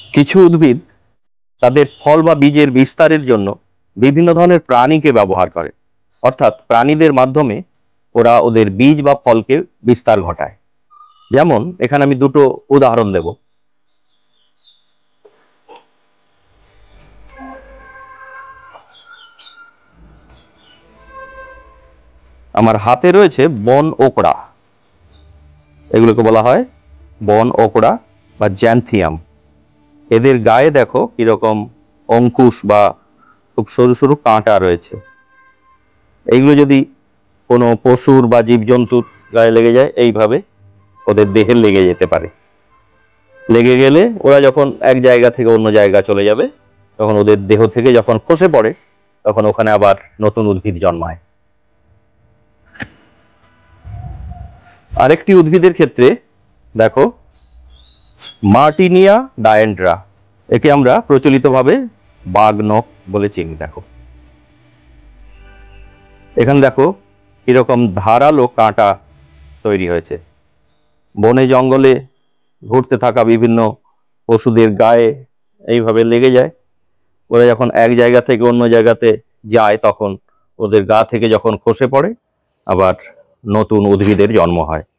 কিছু উদ্ভিদ তাদের ফল বা বীজের বিস্তারের জন্য বিভিন্ন ধরনের প্রাণীকে ব্যবহার করে, অর্থাৎ প্রাণীদের মাধ্যমে ওরা ওদের বীজ বা ফলকে বিস্তার ঘটায়। যেমন এখানে আমি দুটো উদাহরণ দেব। আমার হাতে রয়েছে বন ওকড়া, এগুলোকে বলা হয় বন ওকড়া বা জ্যান্থিয়াম। এদের গায়ে দেখো কিরকম অঙ্কুশ বা খুব সরু সরু কাঁটা রয়েছে। এইগুলো যদি কোনো পশুর বা জীবজন্তুর গায়ে লেগে যায়, এইভাবে ওদের দেহে লেগে যেতে পারে। লেগে গেলে ওরা যখন এক জায়গা থেকে অন্য জায়গা চলে যাবে, তখন ওদের দেহ থেকে যখন খসে পড়ে, তখন ওখানে আবার নতুন উদ্ভিদ জন্মায়। আরেকটি উদ্ভিদের ক্ষেত্রে দেখো, মার্টিনিয়া ডায়েন্ড্রা, একে আমরা প্রচলিতভাবে বাঘনখ বলে চিনি। দেখো এখানে দেখো কিরকম ধারালো কাঁটা তৈরি হয়েছে। বনে জঙ্গলে ঘুরতে থাকা বিভিন্ন পশুদের গায়ে এইভাবে লেগে যায়। ওরা যখন এক জায়গা থেকে অন্য জায়গাতে যায়, তখন ওদের গা থেকে যখন খসে পড়ে, আবার নতুন উদ্ভিদের জন্ম হয়।